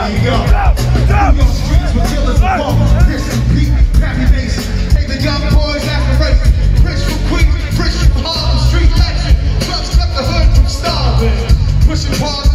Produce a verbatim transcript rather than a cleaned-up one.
New York streets with killers and walk. This is Pete, Pappy Mason. Hey, the young boys aspirate. Rich from Queens, rich from Harlem, street legend. Drugs cut the hood from starving. Pushing bars.